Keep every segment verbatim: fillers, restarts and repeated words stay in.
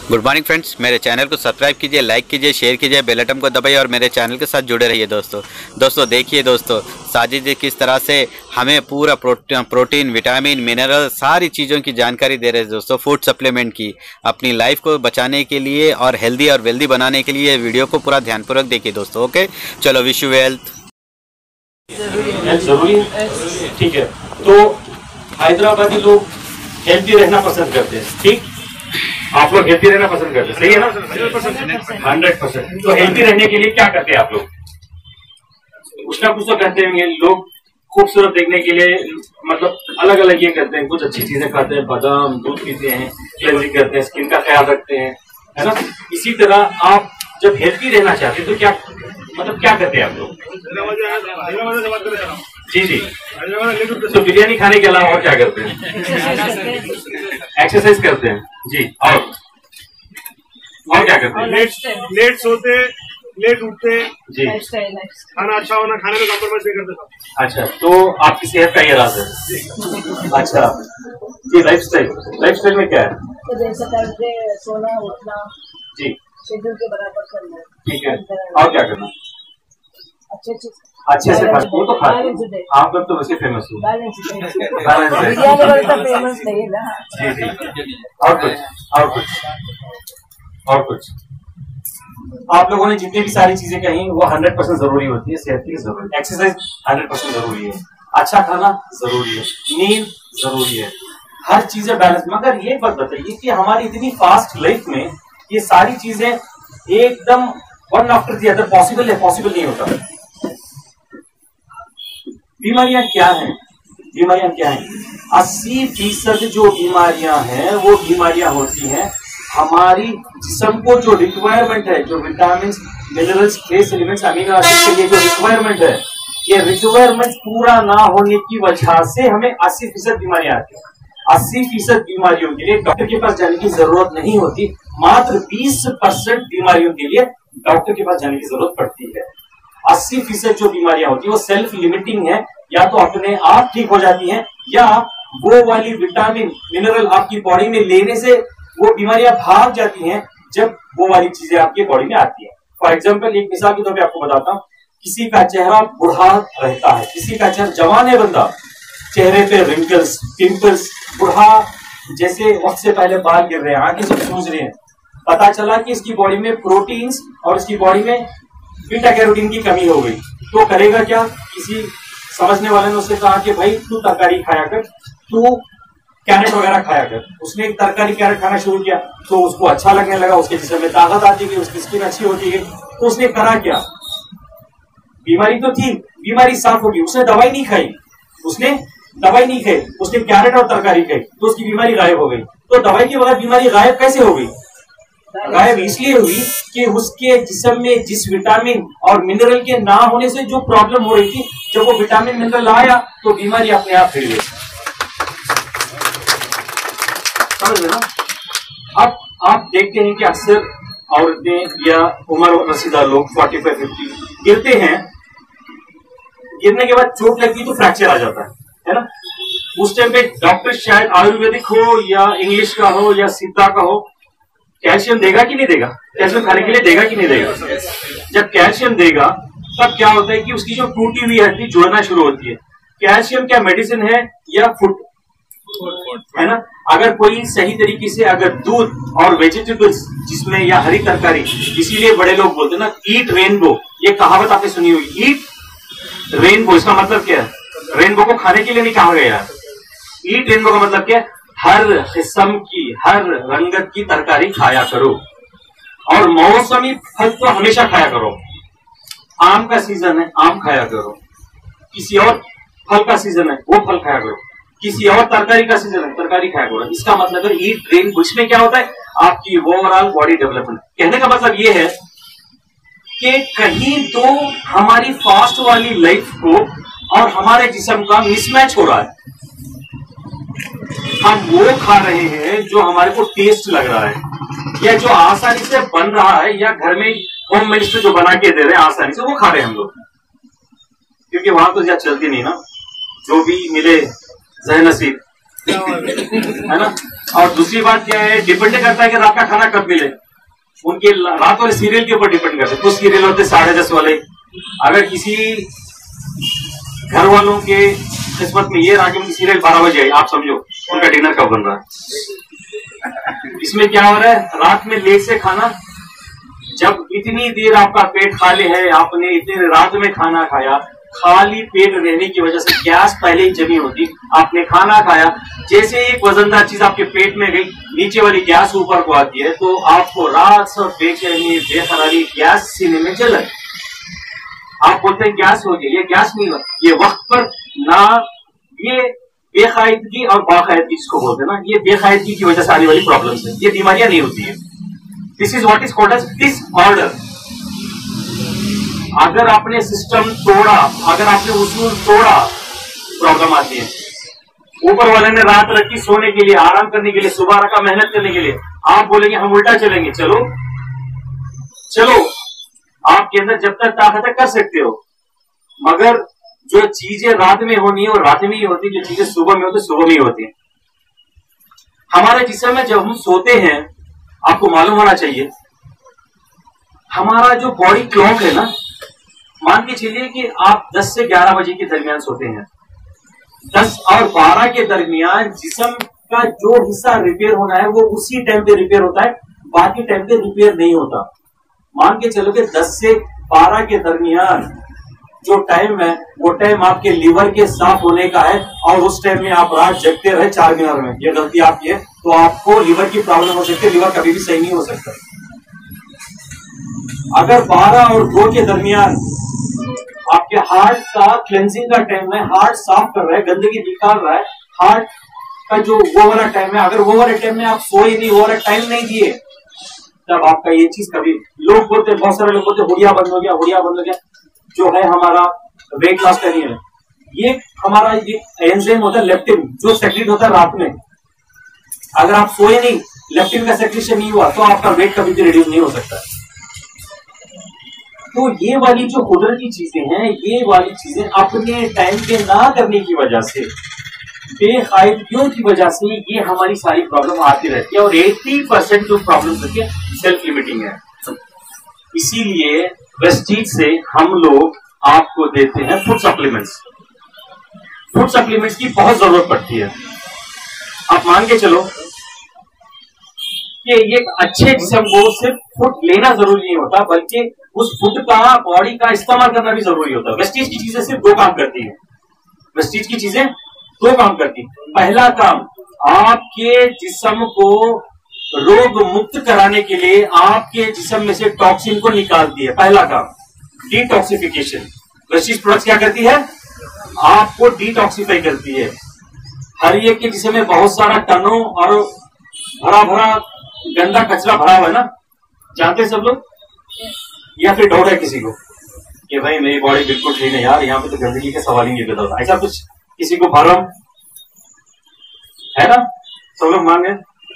Good morning friends, मेरे channel को subscribe कीजिए, लाइक कीजिए, शेयर कीजिए, बेल आइकन को दबाइए और मेरे चैनल के साथ जुड़े रहिए। दोस्तों दोस्तों देखिए दोस्तों, साजिद जी किस तरह से हमें पूरा प्रोटीन प्रोटीन विटामिन मिनरल सारी चीज़ों की जानकारी दे रहे हैं दोस्तों, फूड सप्लीमेंट की। अपनी लाइफ को बचाने के लिए और हेल्दी और वेल्दी बनाने के लिए वीडियो को पूरा ध्यानपूर्वक देखिए दोस्तों। ओके, चलो, विश यू वेल्थ। जरूरी है, ठीक है। तो हैदराबादी लोग हेल्दी रहना पसंद करते हैं, ठीक। आप लोग हेल्दी रहना पसंद करते हैं, सही है ना? Hundred percent. तो हेल्दी रहने के लिए क्या करते हैं आप लोग? कुछ ना कुछ तो करते होंगे लोग। खूबसूरत देखने के लिए मतलब अलग अलग ये करते हैं, कुछ अच्छी चीजें खाते हैं, बादाम दूध पीते हैं, क्लेंजिंग करते हैं, स्किन का ख्याल रखते हैं, है ना? इसी तरह आप जब हेल्दी रहना चाहते हैं तो क्या मतलब क्या करते हैं आप लोग? जी जी। तो बिरयानी खाने के अलावा और क्या करते हैं? एक्सरसाइज करते हैं जी। और और क्या करते हैं? लेट लेट सोते, लेट उठते जी। खाना अच्छा होना, खाने में कॉम्प्रोमाइज नहीं करते। अच्छा, तो आपकी सेहत का ये राज है। अच्छा जी। लाइफ स्टाइल लाइफ स्टाइल में क्या है? तो जैसे करते सोना उठना जी, शेड्यूल के बराबर करना, ठीक है। और क्या करना? अच्छे अच्छे अच्छे से खाते, वो तो खाते। आप लोग तो वैसे फेमस हो। बैलेंस बैलेंस फेमस नहीं ना। जी जी। और कुछ और कुछ और कुछ आप लोगों ने जितनी भी सारी चीजें कही वो हंड्रेड परसेंट जरूरी होती है। सेहत की जरूरी, एक्सरसाइज हंड्रेड परसेंट जरूरी है, अच्छा खाना जरूरी है, नींद जरूरी है, हर चीजें बैलेंस। मगर ये बात बताइए कि हमारी इतनी फास्ट लाइफ में ये सारी चीजें एकदम one after the other possible है? पॉसिबल नहीं होता। बीमारियां क्या हैं? बीमारियां क्या हैं? अस्सी फीसद जो बीमारियां हैं वो बीमारियां होती हैं हमारी जिस्म को जो रिक्वायरमेंट है, जो vitamin minerals trace elements amino acid के लिए जो रिक्वायरमेंट है, ये रिक्वायरमेंट पूरा ना होने की वजह से हमें अस्सी फीसद बीमारियां आती हैं। अस्सी फीसद बीमारियों के लिए डॉक्टर के पास जाने की जरूरत नहीं होती, मात्र बीस परसेंट बीमारियों के लिए डॉक्टर के पास जाने की जरूरत पड़ती है। अस्सी फीसद जो बीमारियां होती है वो सेल्फ लिमिटिंग है, या तो अपने आप ठीक हो जाती हैं या वो वाली विटामिन मिनरल आपकी बॉडी में लेने से वो बीमारियां भाग जाती हैं जब वो वाली चीजें आपकी बॉडी में आती है। फॉर एग्जाम्पल, एक मिसाल के तौर पे आपको बताता हूं, किसी का चेहरा बूढ़ा रहता है, किसी का चेहरा जवान है बंदा, चेहरे पे रिंकल्स, पिंपल्स, बूढ़ा जैसे वक्त से पहले बाल गिर रहे हैं, आंखें सब सूज रही हैं, पता चला कि इसकी बॉडी में प्रोटीन्स और इसकी बॉडी में बीटा कैरोटीन की कमी हो गई, तो करेगा क्या? किसी समझने वाले ने उससे कहा कि भाई तू तरकारी खाया कर, तू कैरेट वगैरह खाया कर। उसने एक तरकारी कैरेट खाना शुरू किया तो उसको अच्छा लगने लगा, उसके जिस्म में ताकत आती गई, उसकी स्किन अच्छी होती गई। तो उसने करा क्या? बीमारी तो थी, बीमारी साफ होगी, उसने दवाई नहीं खाई, उसने दवाई नहीं खाई, उसने कैरेट और तरकारी खाई तो उसकी बीमारी गायब हो गई। तो दवाई के बगैर बीमारी गायब कैसे हो गई? गायब इसलिए हुई कि उसके जिस्म में जिस विटामिन और मिनरल के ना होने से जो प्रॉब्लम हो रही थी, जब वो विटामिन मिनरल आया तो बीमारी अपने आप फिर गई। समझ में ना? अब आप देखते हैं कि अक्सर औरतें या उम्र रसीदा लोग पैंतालीस पचास गिरते हैं, गिरने के बाद चोट लगती तो फ्रैक्चर आ जाता है, है ना? उस टाइम पे डॉक्टर शायद आयुर्वेदिक हो या इंग्लिश का हो या सिद्धा का हो, कैल्शियम देगा कि नहीं देगा? कैल्शियम खाने के लिए देगा कि नहीं देगा? जब कैल्शियम देगा तब क्या होता है कि उसकी जो टूटी हुई हड्डी जुड़ना शुरू होती है। कैल्शियम क्या मेडिसिन है या फूड, है ना? अगर कोई सही तरीके से अगर दूध और वेजिटेबल्स जिसमें या हरी तरकारी, इसीलिए बड़े लोग बोलते हैं ना, ईट रेनबो, ये कहावत आपने सुनी हुई, ईट रेनबो। इसका मतलब क्या है? रेनबो को खाने के लिए नहीं कहा गया है। ईट रेनबो का मतलब क्या है? हर किस्म की, हर रंगत की तरकारी खाया करो और मौसमी फल तो हमेशा खाया करो। आम का सीजन है, आम खाया करो, किसी और फल का सीजन है, वो फल खाया करो, किसी और तरकारी का सीजन है, तरकारी खाया करो। इसका मतलब है ईट ड्रिंक, इसमें क्या होता है? आपकी ओवरऑल बॉडी डेवलपमेंट। कहने का मतलब ये है कि कहीं तो हमारी फास्ट वाली लाइफ को और हमारे जिस्म का मिसमैच हो रहा है। हम वो खा रहे हैं जो हमारे को टेस्ट लग रहा है, या जो आसानी से बन रहा है, या घर में होम मिनिस्टर जो बना के दे रहे हैं आसानी से, वो खा रहे हैं हम लोग, क्योंकि वहां तो ज्यादा चलती नहीं ना, जो भी मिले जहनसीब है ना। और दूसरी बात क्या है, डिपेंड करता है कि रात का खाना कब मिले। उनके रात वाले सीरियल के ऊपर डिपेंड करते हैं। कुछ सीरियल होते साढ़े दस वाले, अगर किसी घर वालों के किस्मत में ये रहा कि उनकी सीरियल बारह बजे आई, आप समझो उनका डिनर कब बन रहा है। इसमें क्या हो रहा है, रात में लेट से खाना, जब इतनी देर आपका पेट खाली है, आपने इतनी रात में खाना खाया, खाली पेट रहने की वजह से गैस पहले ही जमी होती, आपने खाना खाया, जैसे एक वजनदार चीज आपके पेट में गई, नीचे वाली गैस ऊपर को आती है, तो आपको रात से बेचैनी, बेकरारी, गैस सीने में जलन। आप बोलते हैं गैस हो गई, ये गैस नहीं हो, ये वक्त पर ना, ये बेकायदगी और बाकायदगी जिसको बोलते हैं ना, ये बेकायदगी की वजह से आने वाली प्रॉब्लम्स है, ये बीमारियां नहीं होती है। This is what is called age disorder. अगर आपने सिस्टम तोड़ा, अगर आपने उसूल तोड़ा, प्रॉब्लम आती है। ऊपर वाले ने रात रखी सोने के लिए, आराम करने के लिए, सुबह रखा मेहनत करने के लिए, आप बोलेंगे हम उल्टा चलेंगे। चलो चलो, आपके अंदर जब तक ताकत है कर सकते हो, मगर जो चीजें रात में होनी है वो रात में ही होती, जो चीजें सुबह में होती सुबह में ही होती। हमारे जिस्म में जब हम सोते हैं, आपको मालूम होना चाहिए, हमारा जो बॉडी क्लॉक है ना, मान के चलिए कि आप दस से ग्यारह बजे के दरमियान सोते हैं, दस और बारह के दरमियान जिस्म का जो हिस्सा रिपेयर होना है वो उसी टाइम पे रिपेयर होता है, बाकी टाइम पे रिपेयर नहीं होता। मान के चलो कि दस से बारह के दरमियान जो टाइम है वो टाइम आपके लीवर के साफ होने का है, और उस टाइम में आप रात जगते रहे चार मीनार में, ये गलती आपकी है, तो आपको लीवर की प्रॉब्लम हो सकती है, लीवर कभी भी सही नहीं हो सकता। अगर बारह और दो के दरमियान आपके हार्ट का क्लेंजिंग का टाइम है, हार्ट साफ कर रहा है, गंदगी निकाल रहा है, हार्ट का जो वो वाला टाइम है, अगर वो वाले टाइम में आप सोए नहीं, वो वाला टाइम नहीं दिए, तब आपका ये चीज कभी, लोग बोलते, बहुत सारे लोग बोलते हुडिया बंद हो गया, हुडिया बंद हो गया, जो है हमारा वेट लॉस करनी है, ये हमारा ये एंजाइम होता है लेप्टिन, जो सेक्रेट होता है रात में। अगर आप सोए नहीं, लेप्टिन का सेक्रेशन नहीं हुआ, तो आपका वेट कभी भी रिड्यूस नहीं हो सकता। तो ये वाली जो कुदरती चीजें हैं, ये वाली चीजें अपने टाइम पे ना करने की वजह से, बेकायदगियों की वजह से, ये हमारी सारी प्रॉब्लम आती रहती है, और अस्सी परसेंट जो प्रॉब्लम होती है सेल्फ लिमिटिंग है। इसीलिए वेस्टीज से हम लोग आपको देते हैं फूड सप्लीमेंट्स। फूड सप्लीमेंट्स की बहुत जरूरत पड़ती है। आप मान के चलो कि ये अच्छे जिस्म को सिर्फ फूड लेना जरूरी नहीं होता, बल्कि उस फूड का, बॉडी का इस्तेमाल करना भी जरूरी होता है। वेस्टीज की चीजें सिर्फ दो काम करती हैं, वेस्टीज की चीजें दो काम करती हैं। पहला काम, आपके जिस्म को रोग मुक्त कराने के लिए आपके जिस्म में से टॉक्सिन को निकालती है, पहला काम, डिटॉक्सिफिकेशन। वेस्टीज प्रोडक्ट्स क्या करती है, आपको डिटॉक्सिफाई करती है। हर एक के जिस्म में बहुत सारा टनों और भरा भरा गंदा कचरा भरा हुआ है ना, जानते हैं सब लोग, या फिर डाउट है किसी को कि भाई मेरी बॉडी बिल्कुल ठीक है यार, यहाँ पे तो गंदगी के सवाल ही नहीं पैदा होता, ऐसा कुछ किसी को भरम है ना, सब लोग मांगे,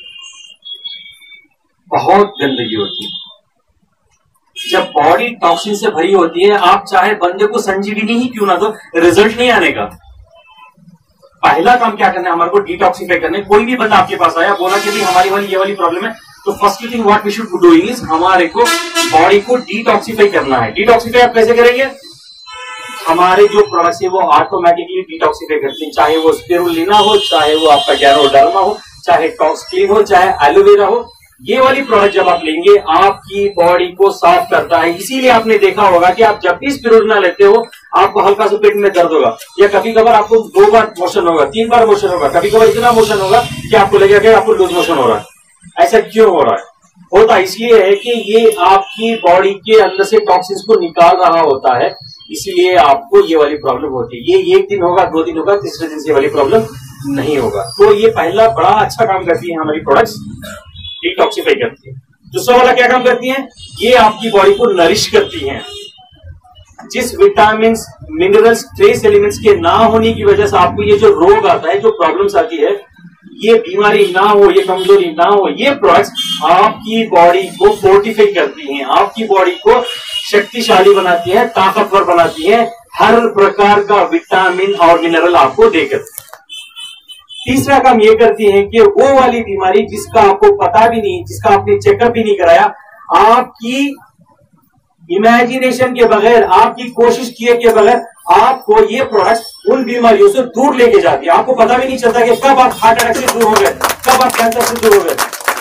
बहुत गंदगी होती है। जब बॉडी टॉक्सिन से भरी होती है, आप चाहे बंदे को संजीवनी ही क्यों ना दो, रिजल्ट नहीं आने का। पहला काम क्या करना है, हमारे को डिटॉक्सिफाई करना है। कोई भी बंदा आपके पास आया, बोला कि भाई हमारी वाली ये वाली प्रॉब्लम है, तो first thing what we should do is, हमारे को बॉडी को डिटॉक्सिफाई करना है। डिटॉक्सिफाई आप कैसे करेंगे, हमारे जो प्रोडक्ट्स है वो ऑटोमेटिकली डिटॉक्सिफाई करते हैं, चाहे वो स्पिरुलिना हो, चाहे वो आपका गैनोडर्मा हो, चाहे टॉक्सक्लीन हो, चाहे एलोवेरा हो। ये वाली प्रोडक्ट जब आप लेंगे, आपकी बॉडी को साफ करता है। इसीलिए आपने देखा होगा कि आप जब भी स्पिरुलिना लेते हो, आपको हल्का सा पेट में दर्द होगा, या कभी कभार आपको दो बार मोशन होगा, तीन बार मोशन होगा, कभी कभार इतना मोशन होगा कि आपको लगेगा कि आपको लूज मोशन हो रहा है। ऐसा क्यों हो रहा है, होता इसलिए है कि ये आपकी बॉडी के अंदर से टॉक्सिन्स को निकाल रहा होता है, इसलिए आपको ये वाली प्रॉब्लम होती है। ये एक दिन होगा, दो दिन होगा, तीसरे दिन से वाली प्रॉब्लम नहीं होगा। तो ये पहला बड़ा अच्छा काम करती है हमारी प्रोडक्ट्स, डिटॉक्सिफाई करती है। दूसरा वाला क्या काम करती है, ये आपकी बॉडी को नरिश करती हैं। जिस विटामिन, मिनरल्स, ट्रेस एलिमेंट्स के ना होने की वजह से आपको ये जो रोग आता है, जो प्रॉब्लम्स आती है, ये बीमारी ना हो, ये कमजोरी ना हो, ये प्रोडक्ट्स आपकी बॉडी को फोर्टिफाई करती हैं, आपकी बॉडी को शक्तिशाली बनाती है, ताकतवर बनाती है, हर प्रकार का विटामिन और मिनरल आपको देकर। तीसरा काम ये करती है कि वो वाली बीमारी जिसका आपको पता भी नहीं, जिसका आपने चेकअप भी नहीं कराया, आपकी इमेजिनेशन के बगैर, आपकी कोशिश किए के बगैर आपको ये प्रोडक्ट उन बीमारियों से दूर लेके जाती है। आपको पता भी नहीं चलता कि कब आप हार्ट अटैक से दूर हो गए, कब आप कैंसर से दूर हो गए।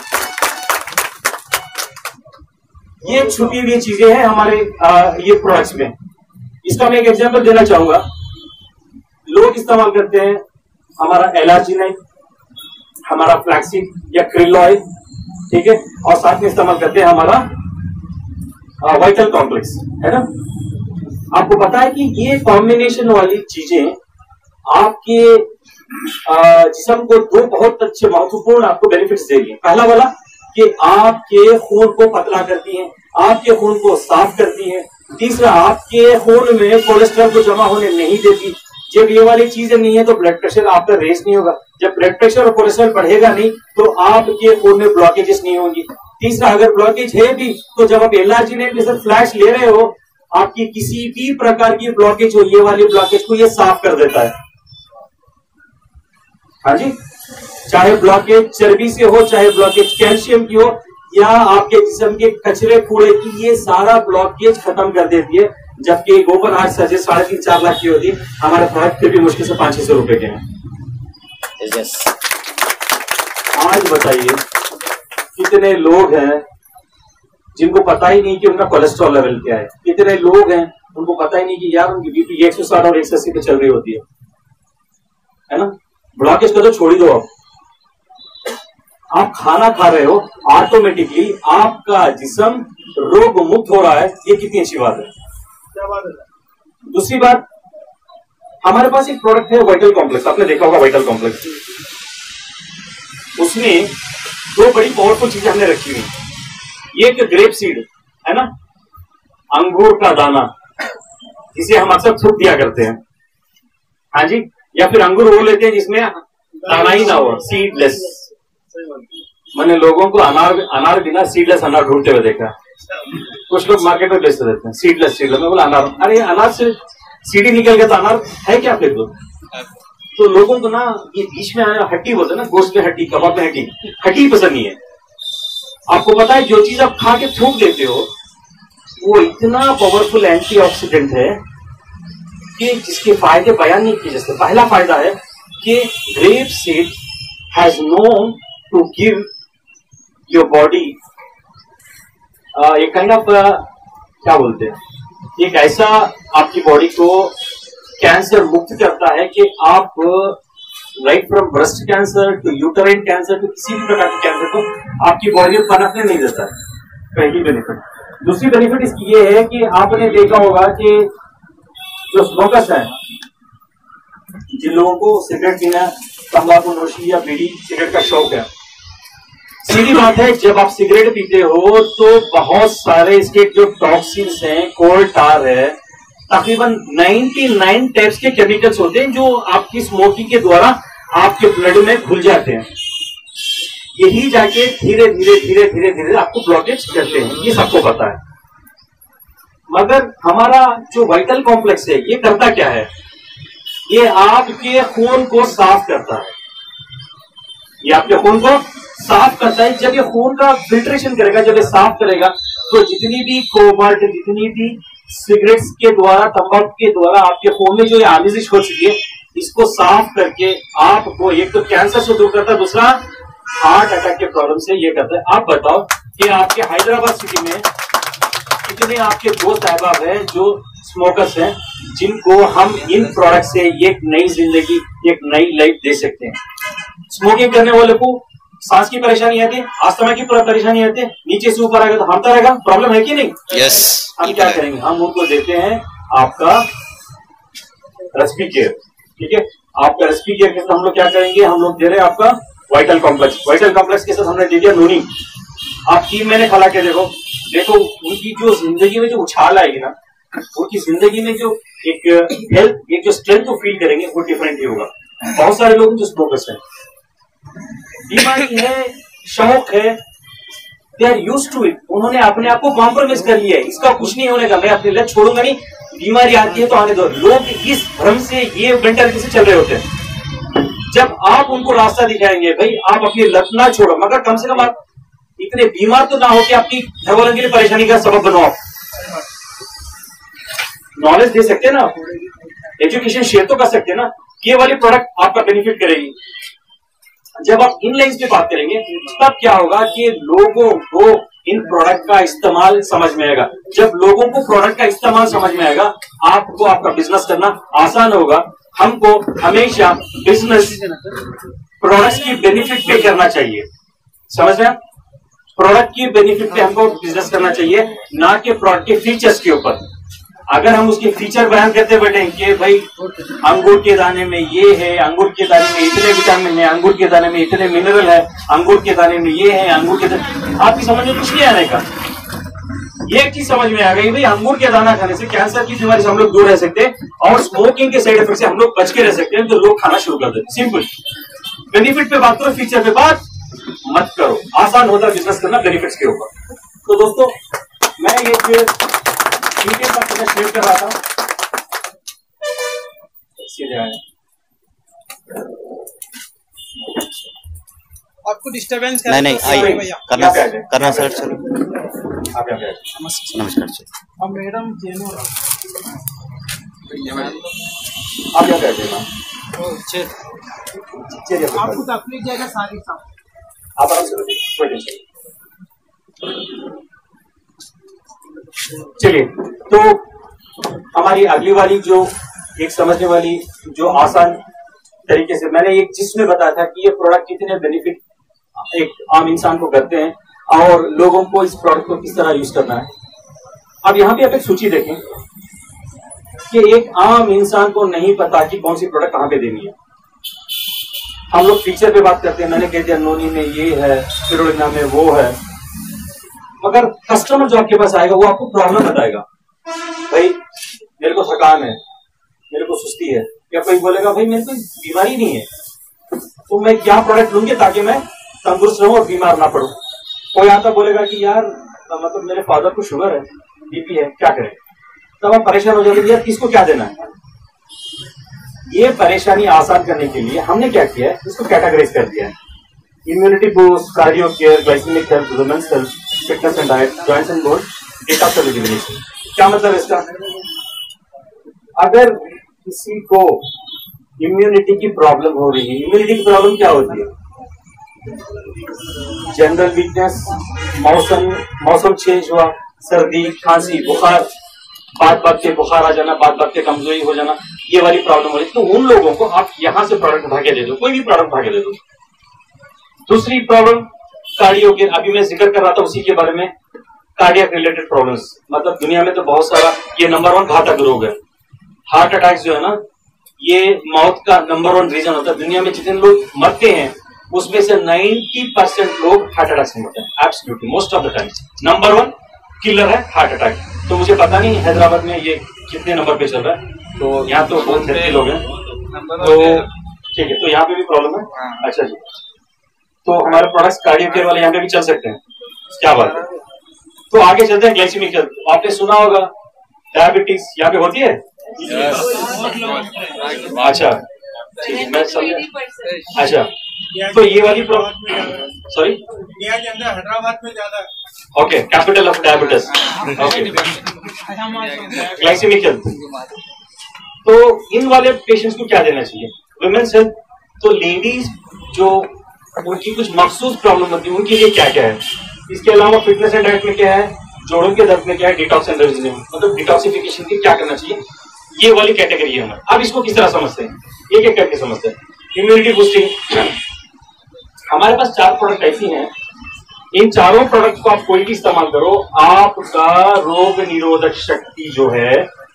ये छुपी हुई चीजें हैं हमारे आ, ये प्रोडक्ट्स में। इसका मैं एक एग्जांपल देना चाहूंगा। लोग इस्तेमाल करते हैं हमारा एलार्जिनाइन, हमारा फ्लैक्सीड या क्रिल ऑयल, ठीक है, और साथ में इस्तेमाल करते हैं हमारा वाइटल कॉम्प्लेक्स, है ना। आपको पता है कि ये कॉम्बिनेशन वाली चीजें आपके जिस्म को दो बहुत अच्छे महत्वपूर्ण आपको बेनिफिट्स दे रही है। पहला वाला कि आपके खून को पतला करती हैं, आपके खून को साफ करती हैं। तीसरा, आपके खून में कोलेस्ट्रॉल को जमा होने नहीं देती। जब ये वाली चीजें नहीं है तो ब्लड प्रेशर आपका रेस नहीं होगा। जब ब्लड प्रेशर और कोलेस्ट्रॉल बढ़ेगा नहीं तो आपके खून में ब्लॉकेजेस नहीं होंगी। तीसरा, अगर ब्लॉकेज है भी तो जब आप एलार्जिनेट जैसे फ्लैश ले रहे हो, आपकी किसी भी प्रकार की ब्लॉकेज हो, ये वाली ब्लॉकेज को ये साफ कर देता है। हाँ जी, चाहे ब्लॉकेज चर्बी से हो, चाहे ब्लॉकेज कैल्शियम की हो, या आपके जिस्म के कचरे कूड़े की, ये सारा ब्लॉकेज खत्म कर देती है। जबकि ओपन हार्ट सर्जरी साढ़े तीन चार लाख की होती है, हमारे प्रोडक्ट फिर भी मुश्किल से पांच छह सौ रुपए के हैं। yes. आज बताइए कितने लोग हैं जिनको पता ही नहीं कि उनका कोलेस्ट्रॉल लेवल क्या है। कितने लोग हैं उनको पता ही नहीं कि यार उनकी बीपी एक सौ साठ और एक सौ अस्सी पे चल रही होती है, है ना। ब्लॉकेज को तो छोड़ ही दो। आप आप खाना खा रहे हो, ऑटोमेटिकली आपका जिस्म रोग मुक्त हो रहा है। ये कितनी अच्छी बात है। क्या बात है। दूसरी बात, हमारे पास एक प्रोडक्ट है वाइटल कॉम्प्लेक्स। आपने देखा होगा वाइटल कॉम्प्लेक्स। उसमें दो बड़ी पावरफुल चीजें हमने रखी हुई। एक ग्रेप सीड है ना, अंगूर का दाना, जिसे हम अक्सर थूक दिया करते हैं, हाँ जी, या फिर अंगूर वो लेते हैं जिसमें दाना ही ना हो, सीडलेस। मैंने लोगों को अनार अनार बिना सीडलेस अनार ढूंढते हुए देखा। कुछ लोग मार्केट में बेचते रहते हैं सीडलेस सीडलेस। मैं बोला अनार, अरे अनार से सीडी निकल गया तो अनार है क्या फिर? दो तो लोगों को ना ये बीच में हड्डी बोलते हैं ना, गोश्त में हड्डी, कबाब में हड्डी, हड्डी पसंद नहीं है। आपको पता है जो चीज आप खा के थूक देते हो वो इतना पावरफुल एंटीऑक्सीडेंट है कि जिसके फायदे बयान नहीं किए जा सकते। पहला फायदा है कि grape seed has known to give your body एक काइंड ऑफ क्या बोलते हैं, एक ऐसा आपकी बॉडी को कैंसर मुक्त करता है कि आप right from breast cancer to uterine cancer to किसी भी प्रकार के कैंसर को आपकी बॉडी में पनपने नहीं देता है। पहली बेनिफिट। दूसरी बेनिफिट इसकी ये है कि आपने देखा होगा कि जो स्मोकर्स हैं, जिन लोगों को सिगरेट पीना, तंबाकू नोशी या बीड़ी सिगरेट का शौक है, सीधी बात है जब आप सिगरेट पीते हो तो बहुत सारे इसके जो टॉक्सिन्स हैं, कोल टार है, तकरीबन निन्यानवे टाइप्स के केमिकल्स होते हैं जो आपकी स्मोकिंग के द्वारा आपके ब्लड में घुल जाते हैं। यही जाके धीरे धीरे धीरे धीरे धीरे आपको ब्लॉकेज करते हैं, ये सबको पता है। मगर हमारा जो वाइटल कॉम्प्लेक्स है ये करता क्या है, ये आपके खून को साफ करता है। ये आपके खून को साफ करता है। जब ये खून का फिल्ट्रेशन करेगा, जब ये साफ करेगा, तो जितनी भी कोबाल्ट, जितनी भी सिगरेट्स के द्वारा, तंबाकू के द्वारा आपके खून में जो ये आमिजिश हो चुकी है, इसको साफ करके आपको एक तो कैंसर से दूर करता है, दूसरा हार्ट अटैक के प्रॉब्लम से ये करता है। आप बताओ कि आपके हैदराबाद सिटी में कितने आपके दोस्त अहबाब हैं जो स्मोकर्स हैं, जिनको हम इन प्रोडक्ट से एक नई जिंदगी, एक नई लाइफ दे सकते हैं। स्मोकिंग करने वाले को सांस की परेशानी आती है, अस्थमा की परेशानी आती है, नीचे से ऊपर आएगा तो हमता रहेगा, प्रॉब्लम है कि नहीं? यस। हम क्या करेंगे, हम उनको देते हैं आपका रेस्पी केयर, ठीक है। आपका रेस्पी केयर के साथ हम लोग क्या करेंगे, हम लोग दे रहे हैं आपका वाइटल कॉम्प्लेक्स। वाइटल कॉम्प्लेक्स के साथ हमने दे दिया नूनी। आप तीन महीने खा के देखो, देखो उनकी जो जिंदगी में जो उछाल आएगी ना, उनकी जिंदगी में जो एक हेल्थ, एक जो स्ट्रेंथ फील करेंगे वो डिफरेंट ही होगा। बहुत सारे लोग जो स्मोकर्स हैं, बीमारी है, शौक है, they are used to it, उन्होंने अपने आप को कॉम्प्रोमाइज कर लिया है, इसका कुछ नहीं होने का, मैं अपने लत छोड़ूंगा नहीं, बीमारी आती है तो आने दो। लोग इस भ्रम से, ये मेंटालिटी से चल रहे होते हैं। जब आप उनको रास्ता दिखाएंगे, भाई आप अपनी लत ना छोड़ो, मगर कम से कम आप इतने बीमार तो ना हो कि आपकी घर वालों के लिए परेशानी का सबब बनो। आप नॉलेज दे सकते हैं ना, एजुकेशन शेयर तो कर सकते हैं ना, ये वाली प्रोडक्ट आपका बेनिफिट करेगी। जब आप इन लाइन्स पे बात करेंगे तब क्या होगा कि लोगों को इन प्रोडक्ट का इस्तेमाल समझ में आएगा। जब लोगों को प्रोडक्ट का इस्तेमाल समझ में आएगा, आपको आपका बिजनेस करना आसान होगा। हमको हमेशा बिजनेस प्रोडक्ट्स की बेनिफिट पे करना चाहिए, समझ रहे हैं? प्रोडक्ट की बेनिफिट पे हमको बिजनेस करना चाहिए, ना कि प्रोडक्ट के फीचर्स के ऊपर। अगर हम उसके फीचर बयान करते बैठे कि भाई अंगूर के दाने में ये है, अंगूर के दाने में इतने विटामिन है, अंगूर के दाने में इतने मिनरल है, अंगूर के दाने में ये है, अंगूर के दाने, आपकी समझ में कुछ नहीं आने का। ये एक चीज समझ में आ गई, भाई अंगूर के दाना खाने से कैंसर की बीमारी से हम लोग दूर रह सकते हैं और स्मोकिंग के साइड इफेक्ट से हम लोग बच के रह सकते हैं, तो लोग खाना शुरू कर देते। सिंपल। बेनिफिट पे बात करो, फीचर पे बात मत करो। आसान होता है बिजनेस करना बेनिफिट्स के ऊपर। तो दोस्तों, मैं ये डिटेल का पहले शेयर कर रहा था। सीधे आए, आपको डिस्टरबेंस नहीं नहीं आइए करना करना सर। चलो आप यहाँ पे आइए। नमस्कार सर। अब मैडम जेनो आप यहाँ पे आइए मैम। चलिए आपको तकलीफ जाएगा सारी साहब, आप आराम से बैठिए, कोई टेंशन नहीं। चलिए, तो हमारी अगली वाली जो एक समझने वाली जो आसान तरीके से मैंने एक जिसमें बताया था कि ये प्रोडक्ट कितने बेनिफिट एक आम इंसान को करते हैं और लोगों को इस प्रोडक्ट को किस तरह यूज करना है। अब यहाँ पे आप एक सूची देखें कि एक आम इंसान को नहीं पता कि कौन सी प्रोडक्ट कहाँ पे देनी है। हम लोग फीचर पे बात करते हैं, मैंने कह दिया नोनी में ये है, स्पिरुलिना में वो है, मगर कस्टमर जो आपके पास आएगा वो आपको प्रॉब्लम बताएगा। भाई मेरे को थकान है, मेरे को सुस्ती है, या कोई बोलेगा भाई मेरे को बीमारी नहीं है, तो मैं क्या प्रोडक्ट लूंगी ताकि मैं तंदुरुस्त रहूं और बीमार ना पड़ूं। कोई आता बोलेगा कि यार मतलब मेरे फादर को शुगर है, बीपी है, क्या करें? तब आप परेशान हो जाओगे, यार किसको क्या देना है। ये परेशानी आसान करने के लिए हमने क्या किया है, इसको कैटेगराइज कर दिया है। Immunity boost, cardio care, glycaemic health, women's health, fitness and diet, joints and bone, detox and rejuvenation. क्या मतलब इसका? अगर किसी को इम्यूनिटी की प्रॉब्लम हो रही है, इम्यूनिटी की प्रॉब्लम क्या होती है? जनरल वीकनेस, मौसम मौसम चेंज हुआ, सर्दी, खांसी, बुखार, बात बात के बुखार आ जाना, बात बात के कमजोरी हो जाना, ये वाली प्रॉब्लम हो रही है, तो उन लोगों को आप यहां से प्रोडक्ट उठा के दे दो, कोई भी प्रोडक्ट उठा के दे दो। दूसरी प्रॉब्लम कार्डियो के, अभी मैं जिक्र कर रहा था उसी के बारे में, कार्डियक रिलेटेड प्रॉब्लम्स। मतलब दुनिया में तो बहुत सारा, ये नंबर वन घातक रोग है। हार्ट अटैक जो है ना, ये मौत का नंबर वन रीजन होता है। दुनिया में जितने लोग मरते हैं उसमें से नब्बे परसेंट लोग हार्ट अटैक से मरते हैं। Absolutely most of the time number one killer है हार्ट अटैक। तो मुझे पता नहीं हैदराबाद में ये कितने नंबर पे चल रहा है, तो यहाँ तो बहुत हेल्थी लोग हैं, तो ठीक है, तो यहाँ पे भी प्रॉब्लम है। अच्छा जी, तो हमारे प्रोडक्ट्स कार्डियो केयर वाले यहाँ पे भी चल सकते हैं, क्या बात है। तो आगे चलते हैं ग्लाइसेमिक हेल्थ। आपने सुना होगा डायबिटीज यहाँ पे होती है। अच्छा ठीक है, मैं समझ। अच्छा, तो ये वाली प्रॉब्लम, सॉरी इंडिया के अंदर हैदराबाद में ज्यादा है। Okay, capital of diabetes. Okay, glycaemic health. तो इन वाले पेशेंट्स को क्या देना चाहिए? वुमेन्स हेल्थ, तो लेडीज जो उनकी कुछ मखसूस प्रॉब्लम होती है उनके लिए क्या क्या है। इसके अलावा फिटनेस एंड डाइट में क्या है, जोड़ों के दर्द में क्या है, डिटॉक्स एंड रेजिस्टेंस, मतलब डिटॉक्सिफिकेशन की क्या करना चाहिए, ये वाली कैटेगरी है हमारी। अब इसको किस तरह समझते हैं, एक एक करके समझते हैं। इम्यूनिटी बूस्टिंग, हमारे पास चार प्रोडक्ट ऐसी हैं, इन चारों प्रोडक्ट को आप कोई भी इस्तेमाल करो, आपका रोग निरोधक शक्ति जो है,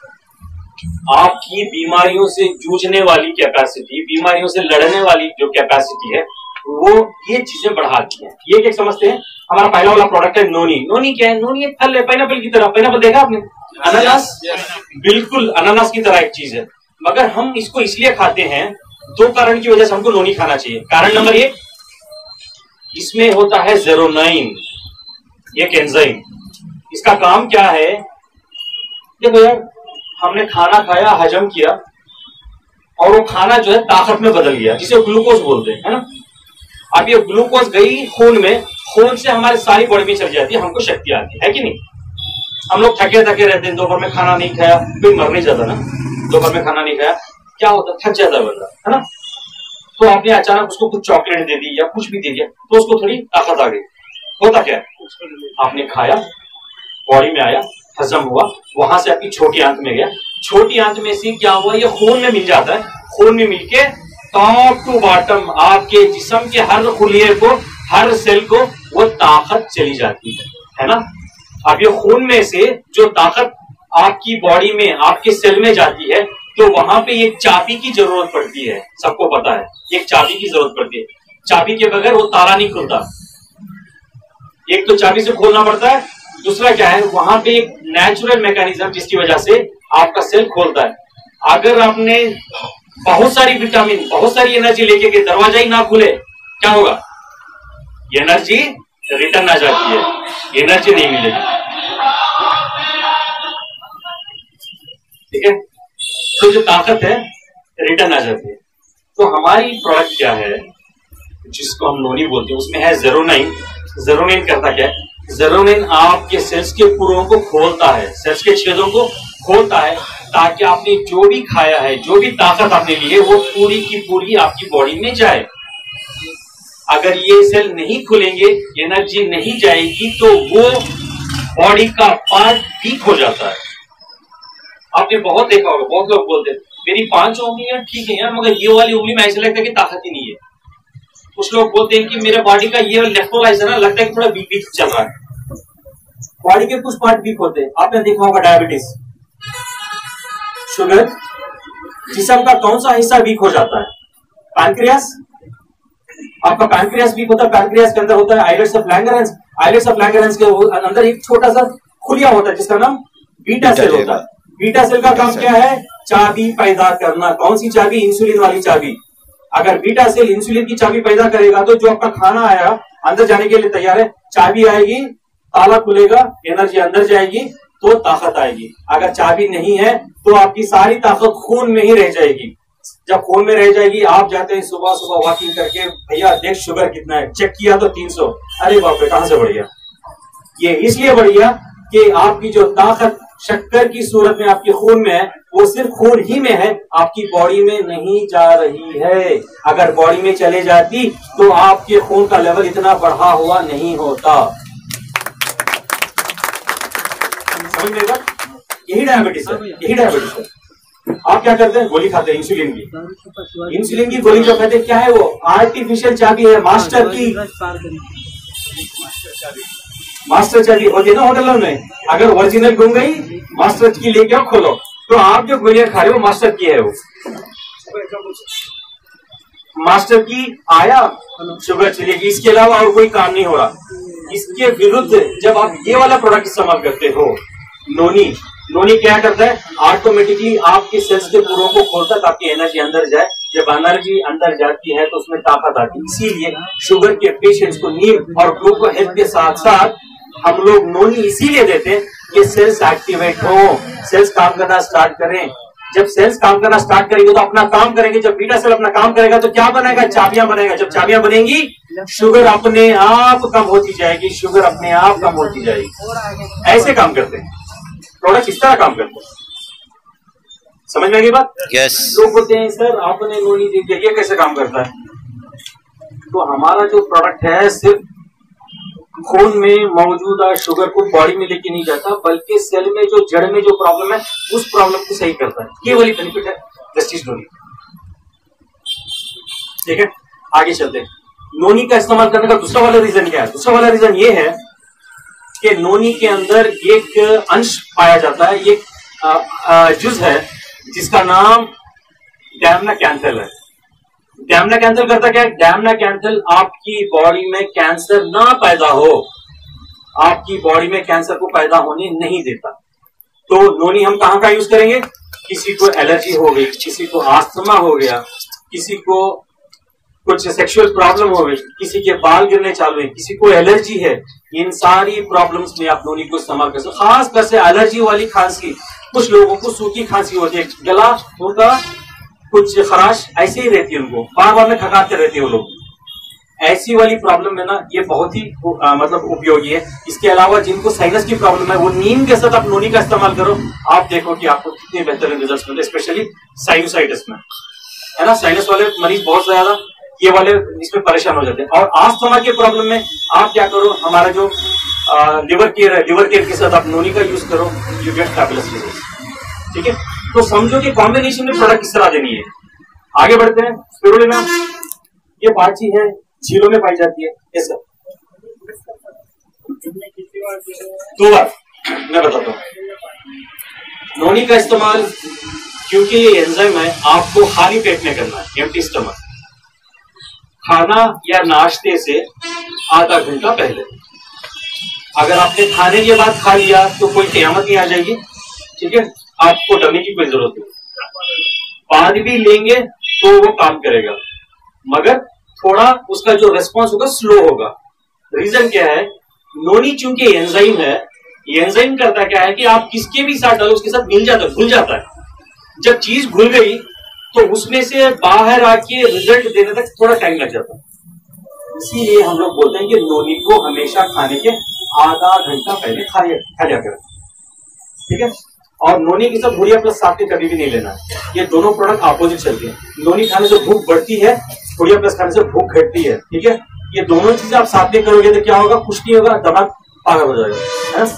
आपकी बीमारियों से जूझने वाली कैपेसिटी, बीमारियों से लड़ने वाली जो कैपेसिटी है, वो ये चीजें बढ़ाती है। ये क्या समझते हैं? हमारा पहला वाला प्रोडक्ट है नोनी। नोनी क्या है? नोनी एक फल है, पाइनएप्पल की तरह। पाइनएप्पल देखा आपने? अनानास, बिल्कुल अनानास की तरह एक चीज है, मगर हम इसको इसलिए खाते हैं, दो कारण की वजह से हमको नोनी खाना चाहिए। कारण नंबर एक, इसमें होता है जेरोनाइन, एक एंजाइम। इसका काम क्या है? देखो यार, हमने खाना खाया, हजम किया, और वो खाना जो है ताकत में बदल गया, जिसे ग्लूकोज बोलते हैं, है ना। अब ये ग्लूकोज गई खून में, खून से हमारे सारी बॉडी में चल जाती है, हमको शक्ति आती है, है कि नहीं। हम लोग थके थके रहते हैं, दोपहर में खाना नहीं खाया, कोई मर नहीं जाता ना, दोपहर में खाना नहीं खाया क्या होता, थक जाता है बंदा, है ना। तो आपने अचानक उसको कुछ चॉकलेट दे दी या कुछ भी दे दिया तो उसको थोड़ी ताकत आ गई, होता क्या है, आपने खाया, बॉडी में आया, हजम हुआ, वहां से आपकी छोटी आंत में गया, छोटी आंत में से क्या हुआ, ये खून में मिल जाता है, खून में मिलके टॉप टू बॉटम आपके जिस्म के हर खुलिये को, हर सेल को वो ताकत चली जाती है, है ना। अब ये खून में से जो ताकत आपकी बॉडी में, आपके सेल में जाती है, तो वहां पे एक चाबी की जरूरत पड़ती है, सबको पता है, एक चाबी की जरूरत पड़ती है, चाबी के बगैर वो ताला नहीं खुलता। एक तो चाबी से खोलना पड़ता है, दूसरा क्या है, वहां पे एक नेचुरल मैकेनिज्म जिसकी वजह से आपका सेल खोलता है। अगर आपने बहुत सारी विटामिन, बहुत सारी एनर्जी लेके के दरवाजा ही ना खुले, क्या होगा, एनर्जी रिटर्न आ जाती है, एनर्जी नहीं मिलेगी, ठीक है। तो जो ताकत है रिटर्न आ जाती है। तो हमारी प्रोडक्ट क्या है, जिसको हम नोनी बोलते हैं, उसमें है ज़ेरोनाइन। ज़ेरोनाइन करता क्या है, ज़ेरोनाइन आपके सेल्स के पुरों को खोलता है, सेल्स के छेदों को खोलता है, ताकि आपने जो भी खाया है, जो भी ताकत आपने ली है, वो पूरी की पूरी आपकी बॉडी में जाए। अगर ये सेल नहीं खुलेंगे, एनर्जी नहीं जाएगी, तो वो बॉडी का पार्ट वीक हो जाता है। आपने बहुत देखा होगा, बहुत लोग बोलते हैं मेरी पांच उंगलियां ठीक है यार, मगर ये वाली उंगली में ऐसा लगता है कि ताकत ही नहीं है। कुछ लोग बोलते हैं कि मेरे बॉडी का ये लेफ्ट वाला हिस्सा ना लगता है कि थोड़ा वीक वीक चल रहा है। बॉडी के कुछ पार्ट वीक होते हैं। आपने देखा होगा डायबिटीज, शुगर, जिस्म का कौन सा हिस्सा वीक हो जाता है, पैनक्रियास। आपका पैनक्रियास वीक होता है, पैनक्रियास के अंदर होता है islets of Langerhans, islets of Langerhans के अंदर एक छोटा सा खुलिया होता है जिसका नाम बीटा सेल होता है। बीटा सेल का काम क्या है, चाबी पैदा करना। कौन सी चाबी, इंसुलिन वाली चाबी। अगर बीटा सेल इंसुलिन की चाबी पैदा करेगा तो जो आपका खाना आया अंदर जाने के लिए तैयार है, चाबी आएगी, ताला खुलेगा, एनर्जी अंदर जाएगी तो ताकत आएगी। अगर चाबी नहीं है तो आपकी सारी ताकत खून में ही रह जाएगी। जब खून में रह जाएगी, आप जाते हैं सुबह सुबह वॉकिंग करके, भैया देख शुगर कितना है, चेक किया तो तीन सौ, अरे बाप रे कहां से बढ़ गया। ये इसलिए बढ़ गया कि आपकी जो ताकत शक्कर की सूरत में आपके खून में है, वो सिर्फ खून ही में है, आपकी बॉडी में नहीं जा रही है। अगर बॉडी में चले जाती तो आपके खून का लेवल इतना बढ़ा हुआ नहीं होता। समझ में बात? यही डायबिटीज है, यही डायबिटीज है। आप क्या करते हैं, गोली खाते हैं इंसुलिन की। इंसुलिन की गोली जो खाते हैं क्या है, वो आर्टिफिशियल चाबी है, मास्टर की। मास्टर चाबी होती है ना होटलों में, अगर ओरिजिनल गुम गई, मास्टर की लेके आओ, खोलो, तो आप जो गोलियां खा रहे हो मास्टर की है। वो मास्टर की आया, शुगर चलेगी, इसके अलावा और कोई काम नहीं हो रहा। इसके विरुद्ध जब आप ये वाला प्रोडक्ट इस्तेमाल करते हो, नोनी, नोनी क्या करता है, ऑटोमेटिकली आपके सेल्स के पुरों को खोलता है ताकि एनर्जी अंदर जाए। जब एनर्जी अंदर जाती है तो उसमें ताकत आती है। इसीलिए शुगर के पेशेंट्स को नीम और ग्लूको हेल्थ के साथ साथ हम लोग नोनी इसीलिए देते हैं कि सेल्स एक्टिवेट हो, सेल्स काम करना स्टार्ट करें। जब सेल्स काम करना स्टार्ट करेंगे तो अपना काम करेंगे। जब बीटा सेल अपना काम करेगा तो क्या बनेगा, चाबियां बनेगा। जब चाबियां बनेंगी, शुगर अपने आप कम होती जाएगी, शुगर अपने आप कम होती जाएगी। ऐसे काम करते हैं प्रोडक्ट, इस तरह काम करते हैं। समझ में आ गई बात? यस। लोग बोलते हैं सर आपने नोनी दे दिया, ये कैसे काम करता है? तो हमारा जो प्रोडक्ट है सिर्फ खून में मौजूदा शुगर को बॉडी में लेके नहीं जाता, बल्कि सेल में जो जड़ में जो प्रॉब्लम है उस प्रॉब्लम को सही करता है। ये वाली बेनिफिट है जस्टिस नोनी। ठीक है, आगे चलते हैं। नोनी का इस्तेमाल करने का दूसरा वाला रीजन क्या है? दूसरा वाला रीजन ये है कि नोनी के अंदर एक अंश पाया जाता है, एक जुज है जिसका नाम डैमनाकैंथल है। डैमनाकैंथल करता क्या है? डैमनाकैंथल आपकी बॉडी में कैंसर ना पैदा हो, आपकी बॉडी में कैंसर को पैदा होने नहीं देता। तो नोनी हम कहां का यूज करेंगे? किसी को एलर्जी हो गई, किसी को आस्थमा हो गया, किसी को कुछ सेक्सुअल प्रॉब्लम हो गई, किसी के बाल गिरने चालू है, किसी को एलर्जी है, इन सारी प्रॉब्लम्स में आप नोनी को इस्तेमाल कर सकते। खासकर से एलर्जी वाली खांसी, कुछ लोगों को सूखी खांसी होती है, गला उनका कुछ खराश ऐसे ही रहती है, उनको बार बार में खकाते रहते हैं वो लोग। ऐसी वाली प्रॉब्लम में ना ये बहुत ही आ, मतलब उपयोगी है। इसके अलावा जिनको साइनस की प्रॉब्लम है वो नीम के साथ आप नोनी का इस्तेमाल करो, आप देखो कि आपको कितने बेहतरीन रिजल्ट्स मिलते हैं, स्पेशली साइनोसाइटिस में, है ना। साइनस वाले मरीज बहुत ज्यादा ये वाले इसमें परेशान हो जाते हैं। और आस्थमा के प्रॉब्लम में आप क्या करो, हमारा जो आ, लिवर केयर है, लिवर केयर के साथ आप नोनी का यूज करो, यू गेट फैबुलस रिजल्ट्स। ठीक है, तो समझो कि कॉम्बिनेशन में प्रोडक्ट किस तरह देनी है। आगे बढ़ते हैं। स्पिरुलिना ये पाची है, झीलों में पाई जाती है। ये सब दो बार मैं बताता हूँ। नोनी का इस्तेमाल क्योंकि ये एंजाइम है, आपको खाली पेट में करना है, एम्प्टी स्टमक। खाना या नाश्ते से आधा घंटा पहले। अगर आपने खाने के बाद खा लिया तो कोई क़यामत नहीं आ जाएगी। ठीक है, आपको डरने की कोई जरूरत नहीं। बाद भी लेंगे तो वो काम करेगा, मगर थोड़ा उसका जो रेस्पॉन्स होगा स्लो होगा। रीजन क्या है, नोनी चूंकि एंजाइम है, ये एंजाइम करता क्या है कि आप किसके भी साथ डालो उसके साथ मिल जाता है, घुल जाता है। जब चीज घुल गई तो उसमें से बाहर आके रिजल्ट देने तक थोड़ा टाइम लग जाता है। इसीलिए हम लोग बोलते हैं कि नोनी को हमेशा खाने के आधा घंटा पहले खाया खाया करें। ठीक है, और नोनी के साथ भुड़िया प्लस साथ में कभी भी नहीं लेना। ये दोनों प्रोडक्ट अपोजिट चलते हैं। नोनी खाने से भूख बढ़ती है, भुड़िया प्लस खाने से भूख घटती है। ठीक है, ये दोनों चीजें आप साथ में करोगे तो क्या होगा, कुछ नहीं होगा, दिमाग पागल हो जाएगा, है ना।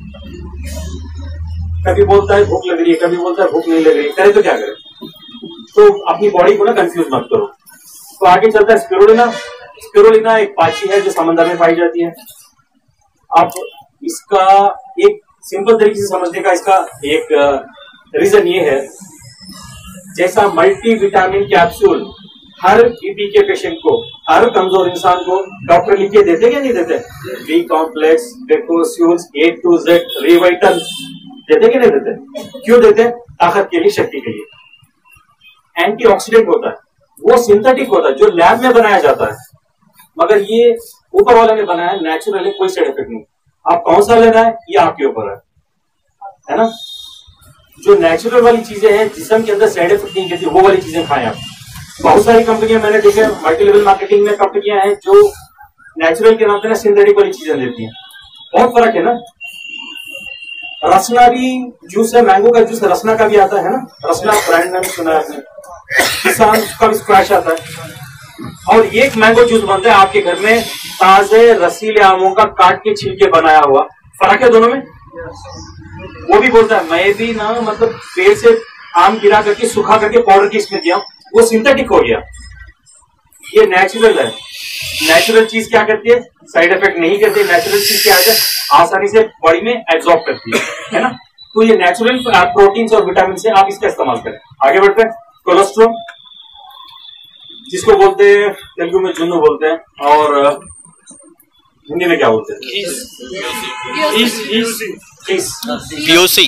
कभी बोलता है भूख लग रही है, कभी बोलता है भूख नहीं लग रही है, करे तो क्या करे। तो अपनी बॉडी को ना कंफ्यूज मत करो। तो आगे चलता है स्पिरुलिना। स्पिरुलिना एक पाची है जो समंदर में पाई जाती है। अब इसका एक सिंपल तरीके से समझने का इसका एक रीजन ये है, जैसा मल्टी विटामिन कैप्सूल हर बीपी के पेशेंट को, हर कमजोर इंसान को डॉक्टर लिख के देते क्या नहीं देते, B complex, Becosules, A to Z, Revital, देते क्या नहीं देते। क्यों देते, ताकत के लिए, शक्ति के लिए। एंटीऑक्सीडेंट होता है, वो सिंथेटिक होता है जो लैब में बनाया जाता है, मगर ये ऊपर वाले ने बनाया नेचुरली, कोई साइड इफेक्ट नहीं। आप कौन सा लेना है ये आपके ऊपर है, है ना। जो नेचुरल वाली चीजें हैं, जिस्म के अंदर साइड इफेक्ट नहीं देती, वो वाली चीजें खाएं आप। बहुत सारी कंपनियां मैंने देखा, मल्टी लेवल मार्केटिंग में कंपनियां हैं जो नेचुरल के नाम पे ना सिंथेटिक वाली चीजें देती हैं। बहुत फर्क है ना। रसना भी जूस है, मैंगो का जूस रसना का भी आता है ना, रसना ब्रांड नाम सुना है आपने, किसान का भी स्क्वैश आता है। और एक मैंगो जूस बनता है आपके घर में, ताजे रसीले आमों का काट के छिलके बनाया हुआ। फर्क है दोनों में। वो भी बोलता है मैं भी ना मतलब पेड़ से आम गिरा करके सुखा करके पाउडर की इसमें दिया, वो सिंथेटिक हो गया। ये नेचुरल है। नेचुरल चीज क्या करती है, साइड इफेक्ट नहीं करती। नेचुरल चीज क्या है, आसानी से बॉडी में एब्जॉर्ब करती है, है ना। तो ये नेचुरल प्रोटीन्स और विटामिन से आप इसका इस्तेमाल करें। आगे बढ़ते हैं। कोलेस्ट्रॉल, जिसको बोलते हैं तेलुगु में जुन्नू बोलते हैं, और हिंदी में क्या बोलते हैं, पीयूसी,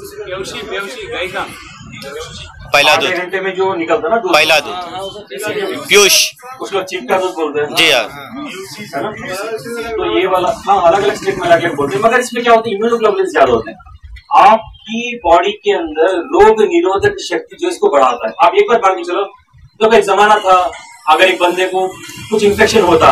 पहला दूध, घंटे में जो निकलता है ना, पहला दूध, पीयूष, कुछ लोग चीक का दूध बोलते हैं। जी हाँ, है ना। तो ये वाला हाँ अलग अलग स्टेट में अलग अलग बोलते हैं, मगर इसमें क्या होता है, इम्यूनोग्लोबुलिन ज्यादा होते हैं। आपकी बॉडी के अंदर रोग निरोधक शक्ति जो इसको बढ़ाता है। आप एक बार मान के चलो, तो एक जमाना था अगर एक बंदे को कुछ इन्फेक्शन होता,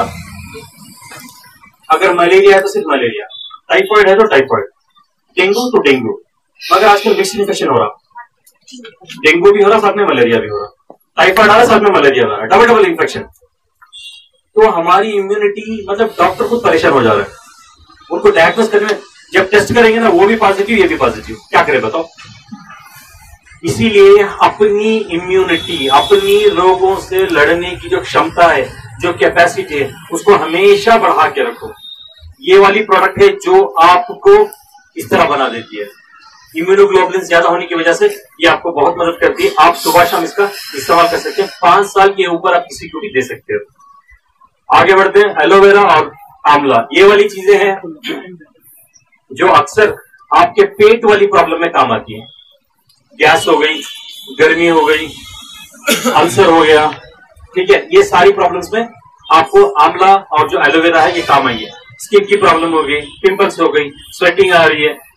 अगर मलेरिया है तो सिर्फ मलेरिया, टाइफॉइड है तो टाइफॉइड, डेंगू तो डेंगू, मगर आजकल मिक्स इन्फेक्शन हो रहा, डेंगू भी हो रहा साथ में मलेरिया भी हो रहा, टाइफॉइड आ रहा साथ में मलेरिया भी आ रहा, डबल डबल इन्फेक्शन। तो हमारी इम्यूनिटी मतलब डॉक्टर खुद परेशान हो जा रहा है। उनको डायग्नोस करने में जब टेस्ट करेंगे ना, वो भी पॉजिटिव ये भी पॉजिटिव, क्या करें बताओ। इसीलिए अपनी इम्यूनिटी, अपनी रोगों से लड़ने की जो क्षमता है, जो कैपेसिटी है, उसको हमेशा बढ़ा के रखो। ये वाली प्रोडक्ट है जो आपको इस तरह बना देती है। इम्यूनोग्लोबुलिन ज्यादा होने की वजह से ये आपको बहुत मदद करती है। आप सुबह शाम इसका इस्तेमाल कर सकते हैं। पांच साल के ऊपर आप किसी को भी दे सकते हो। आगे बढ़ते हैं। एलोवेरा और आंवला, ये वाली चीजें हैं जो अक्सर आपके पेट वाली प्रॉब्लम में काम आती है। गैस हो गई, गर्मी हो गई, अल्सर हो गया, ठीक है, ये सारी प्रॉब्लम्स में आपको आंवला और जो एलोवेरा है ये काम आई है। स्किन की प्रॉब्लम हो गई, पिंपल्स हो गई, स्वेटिंग आ रही है,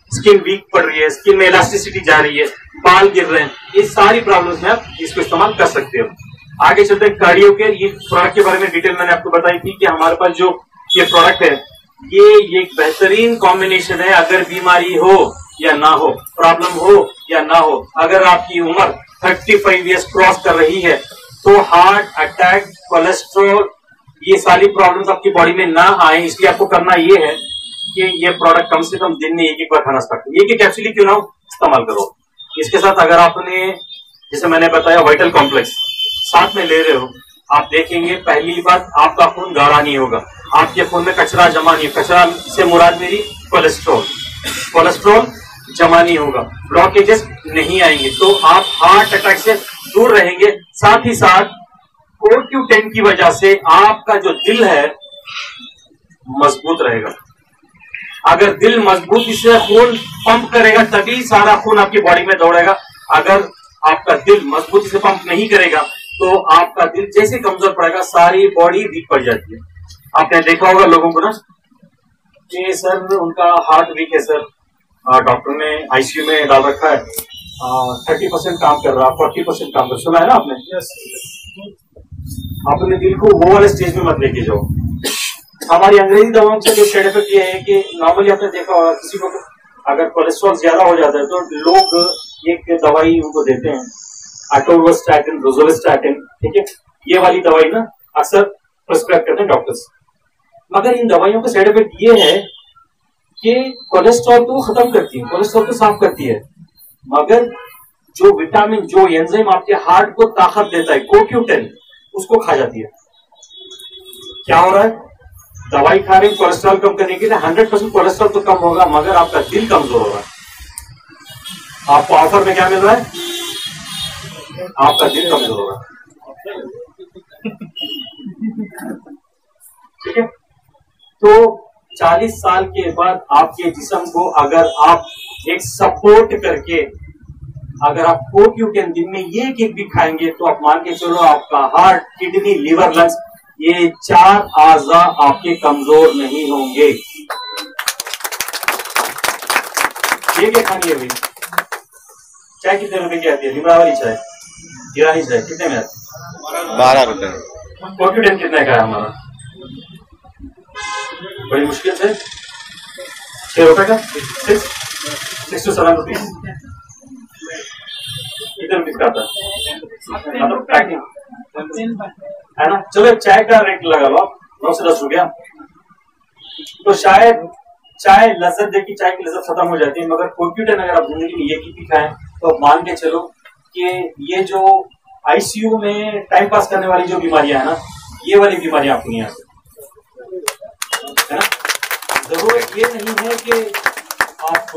स्किन वीक पड़ रही है, स्किन में इलास्टिसिटी जा रही है, बाल गिर रहे हैं, ये सारी प्रॉब्लम्स में आप इसको इस्तेमाल कर सकते हो। आगे चलते हैं कार्डियो केयर। ये प्रोडक्ट के बारे में डिटेल मैंने आपको बताई थी कि हमारे पास जो ये प्रोडक्ट है ये एक बेहतरीन कॉम्बिनेशन है। अगर बीमारी हो या ना हो, प्रॉब्लम हो या ना हो, अगर आपकी उम्र पैंतीस इयर्स क्रॉस कर रही है तो हार्ट अटैक, कोलेस्ट्रॉल, ये सारी प्रॉब्लम्स आपकी बॉडी में ना आए, इसलिए आपको करना ये है कि ये प्रोडक्ट कम से कम दिन में एक एक बार खाना स्टार्ट करो। एक एक कैप्सूल क्यों ना हो, इस्तेमाल करो। इसके साथ अगर आपने, जैसे मैंने बताया, वाइटल कॉम्प्लेक्स साथ में ले रहे हो, आप देखेंगे पहली बात आपका खून गाढ़ा नहीं होगा, आपके खून में कचरा जमा नहीं, कचरा से मुराद मेरी कोलेस्ट्रॉल, कोलेस्ट्रॉल जमा नहीं होगा, ब्लॉकेजेस नहीं आएंगे, तो आप हार्ट अटैक से दूर रहेंगे। साथ ही साथ ओ क्यू टेन की वजह से आपका जो दिल है मजबूत रहेगा। अगर दिल मजबूती से खून पंप करेगा तभी सारा खून आपकी बॉडी में दौड़ेगा। अगर आपका दिल मजबूती से पंप नहीं करेगा तो आपका दिल जैसे कमजोर पड़ेगा, सारी बॉडी वीक पड़ जाती है। आपने देखा होगा लोगों को ना कि सर उनका हार्ट वीक है, सर डॉक्टर ने आईसीयू में डाल रखा है, थर्टी परसेंट काम कर रहा, फोर्टी परसेंट काम कर, सुना है ना आपने? अपने दिल को वो वाले स्टेज में मत लेके जाओ। हमारी अंग्रेजी दवाओं से जो साइड इफेक्ट ये है कि नॉर्मली आपने देखा होगा किसी को अगर कोलेस्ट्रॉल ज्यादा हो जाता है तो लोग एक दवाई उनको देते हैं, अटोल्वास्टैटिन, रोज़ोलिस्टैटिन, ठीक है, ये वाली दवाई ना अक्सर प्रिस्क्राइब करते हैं डॉक्टर्स। मगर इन दवाइयों का साइड इफेक्ट ये है कि कोलेस्ट्रॉल तो खत्म करती है, कोलेस्ट्रॉल तो साफ करती है, मगर जो विटामिन, जो एंजाइम आपके हार्ट को ताकत देता है, को क्यू टेन, उसको खा जाती है। क्या हो रहा है? दवाई खा रहे हैं कोलेस्ट्रॉल कम करने के लिए, हंड्रेड परसेंट कोलेस्ट्रॉल तो कम होगा, मगर आपका दिल कमजोर हो रहा है। आपको ऑफर में क्या मिल रहा है? आपका दिल कमजोर हो रहा है। ठीक है, तो चालीस साल के बाद आपके जिस्म को अगर आप एक सपोर्ट करके, अगर आप को क्यू टेन दिन में ये एक भी खाएंगे तो आप मान के चलो आपका हार्ट, किडनी, लीवर, लंग्स, ये चार आज़ा आपके कमजोर नहीं होंगे। ये क्या खानी है भाई? चाय कितने रुपए की आती है? लिमड़ा वाली चाय, ईरानी चाय कितने में आती है? बारह रुपए। को क्यू टेन कितने का है हमारा? बड़ी मुश्किल से छह रुपए का, six six to seven rupees. कितने रुपीज का आता है मतलब पैकिंग, है ना? चलो चाय का रेट लगा लो आप, नौ से दस रुपया। तो शायद चाय लज्जत देखी, चाय की लज्जत खत्म हो जाती है, मगर को क्यू टेन अगर आप जिंदगी में ये की खाएं तो आप मान के चलो कि ये जो आईसीयू में टाइम पास करने वाली जो बीमारियां है ना, ये वाली बीमारियां आपको नहीं आती, है ना? जरूरत ये नहीं है कि आप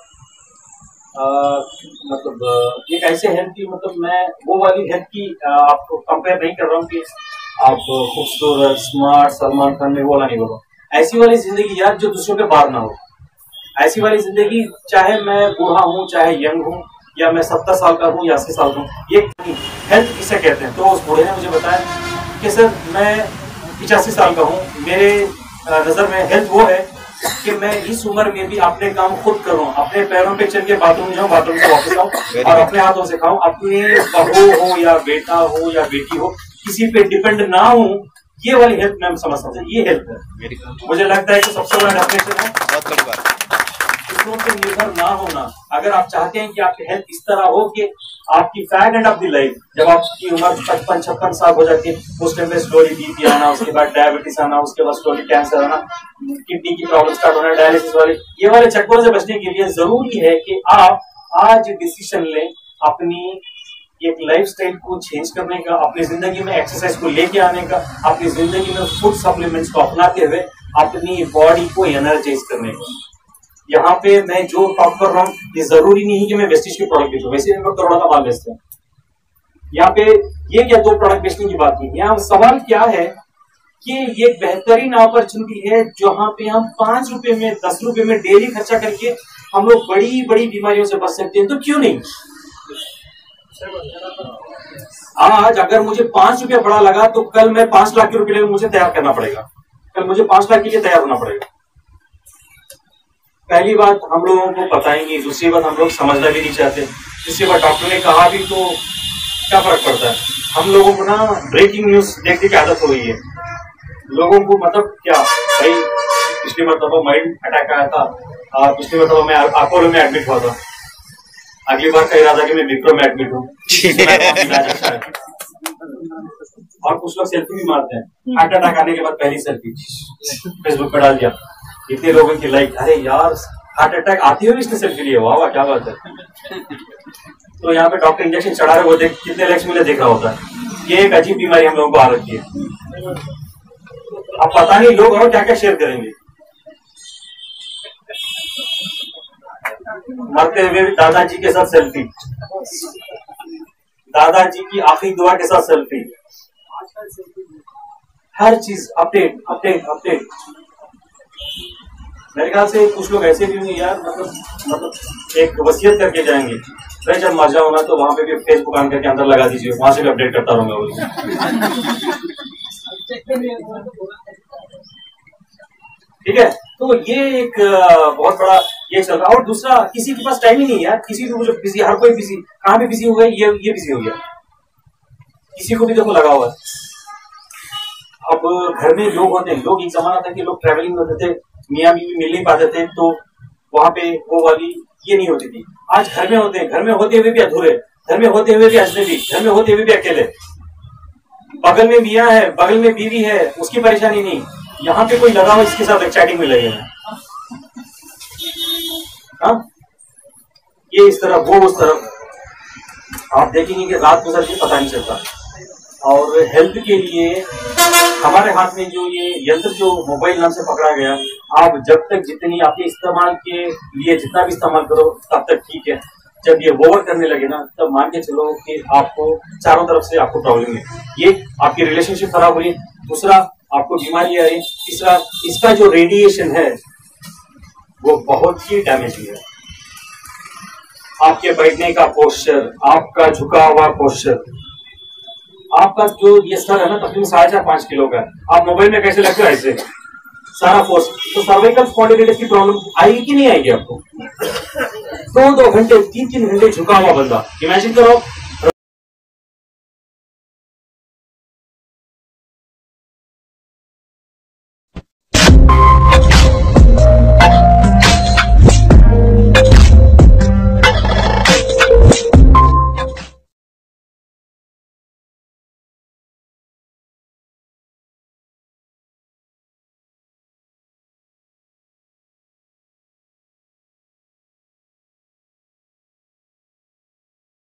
आ, मतलब एक ऐसे हेल्थ की, मतलब मैं वो वाली हेल्थ की आ, आपको कंपेयर नहीं कर रहा हूँ कि आप खूबसूरत, स्मार्ट, सलमान खान में वो वाला नहीं बोल रहा हूँ। ऐसी वाली जिंदगी यार जो दूसरों पे बार ना हो, ऐसी वाली जिंदगी, चाहे मैं बूढ़ा हूँ, चाहे यंग हूँ, या मैं सत्तर साल का हूँ या अस्सी साल का हूँ, ये हेल्थ किसे कहते हैं? तो उस बूढ़े ने मुझे बताया कि सर मैं पिचासी साल का हूँ, मेरे नजर में हेल्थ वो है कि मैं इस उम्र में भी अपने काम खुद करूं, अपने पैरों पे चल के बाथरूम जाऊं, बाथरूम से वापस आऊं और अपने हाथों से खाऊं, अपने बहू हो या बेटा हो या बेटी हो, किसी पे डिपेंड ना हूं। ये वाली हेल्थ मैं समझता हूँ, ये हेल्थ है। मुझे लगता है कि सबसे बड़ा डेफिनेशन है बहुत बड़ी बात, दूसरों पे निर्भर ना होना। अगर आप चाहते हैं कि आपकी हेल्थ इस तरह हो कि आपकी fag end of the life, जब आपकी उम्र पचपन छप्पन साल हो जाती है, उस टाइम पे स्लोली बीपी आना, उसके बाद डायबिटीज आना, उसके बाद स्लोली कैंसर आना, किडनी की प्रॉब्लम स्टार्ट होना, डायलिसिस वाले, ये वाले चक्करों से बचने के लिए जरूरी है कि आप आज डिसीजन लें अपनी एक लाइफस्टाइल को चेंज करने का, अपनी जिंदगी में एक्सरसाइज को लेके आने का, अपनी जिंदगी में फूड सप्लीमेंट्स को अपनाते हुए अपनी बॉडी को एनर्जाइज करने का। यहाँ पे मैं जो टॉप कर रहा हूँ, ये जरूरी नहीं है कि मैं वेस्टेज के प्रोडक्ट बेचूं, वैसे मैं करोड़ों का माल बेचता हूँ। यहाँ पे ये क्या दो प्रोडक्ट बेचने की बात नहीं, यहाँ सवाल क्या है कि ये बेहतरीन अपॉर्चुनिटी है जहाँ पे हम पांच रुपए में, दस रुपए में डेली खर्चा करके हम लोग बड़ी बड़ी बीमारियों से बच सकते हैं। तो क्यों नहीं? आज अगर मुझे पांच रुपया बड़ा लगा तो कल मैं पांच लाख के रुपए मुझे तैयार करना पड़ेगा, कल मुझे पांच लाख के लिए तैयार होना पड़ेगा। पहली बात हम लोगों को पता ही नहीं, दूसरी बात हम लोग समझना भी नहीं चाहते, तीसरी बात डॉक्टर ने कहा भी तो क्या फर्क पड़ता है। हम लोगों को ना ब्रेकिंग न्यूज देखने की आदत हो गई है लोगों को, मतलब क्या भाई, पिछली मरतबा माइंड अटैक आया था, पिछली मरतबा मैं अपोलो में एडमिट हुआ था, अगली बार का इरादा कि मैं विक्रो में एडमिट हूँ। और कुछ लोग सेल्फी भी मारते हैं, हार्ट अटैक आने के बाद पहली सेल्फी फेसबुक पर डाल दिया, इतने लोगों की लाइक, अरे यार हार्ट अटैक आती हुई इसने सेल्फी लिया, वाह वाह क्या बात है। तो यहाँ पे डॉक्टर इंजेक्शन चढ़ा रहे, वो देख कितने लैक्स मिले देख रहा होता है। ये एक अजीब बीमारी हम लोगों को आ रखी है। अब पता नहीं लोग और क्या क्या शेयर करेंगे। मरते हुए भी दादाजी के साथ सेल्फी, दादाजी की आखिरी दुआ के साथ सेल्फी, हर चीज अपडेट अपडेट अपडेट। मेरे ख्याल से कुछ लोग ऐसे भी होंगे यार, मतलब मतलब एक वसीयत करके जाएंगे, भाई जब मर जाओ ना तो वहां पे भी फेसबुक ऑन करके अंदर लगा दीजिए, वहां से भी अपडेट करता रहूंगा। ठीक है, तो ये एक बहुत बड़ा ये चल रहा है। और दूसरा, किसी के पास टाइम ही नहीं है यार, किसी को जो बिजी, हर कोई बिजी, कहाँ पे बिजी हो गया, ये ये बिजी हो गया, किसी को भी देखो लगा हुआ है। अब घर में लोग होते हैं, लोग एक जमाना था कि लोग ट्रैवलिंग होते थे, मियाँ बीवी मिल नहीं पाते थे, तो वहां पे वो वाली ये नहीं होती थी। आज घर में होते हैं, घर में होते हुए भी अधूरे, घर में होते हुए भी अजनबी, घर में होते हुए भी अकेले, बगल में मियाँ है, बगल में बीवी है, उसकी परेशानी नहीं, यहाँ पे कोई लगा हुआ इसके साथ चैटिंग में लगे हैं। हाँ, ये इस तरफ, वो उस तरफ, आप देखेंगे कि रात गुजर के पता नहीं चलता। और हेल्थ के लिए हमारे हाथ में जो ये यंत्र जो मोबाइल नाम से पकड़ा गया, आप जब तक जितनी आपके इस्तेमाल के लिए जितना भी इस्तेमाल करो तब तक ठीक है। जब ये ओवर करने लगे ना, तब मान के चलो कि आपको चारों तरफ से आपको प्रॉब्लम है। ये आपकी रिलेशनशिप खराब हो रही है, दूसरा आपको बीमारी आ रही है, तीसरा इसका जो रेडिएशन है वो बहुत ही डैमेजिंग है। आपके बैठने का पोस्चर, आपका झुका हुआ पोस्चर, आपका जो ये सर है ना तकरीबन साढ़े चार पांच किलो का है, आप मोबाइल में कैसे लगते हो ऐसे सारा फोर्स, तो सर्वाइकल स्पॉन्डिलाइटिस की प्रॉब्लम आएगी कि नहीं आएगी आपको। दो दो घंटे तीन तीन घंटे झुका हुआ बंदा, इमेजिन करो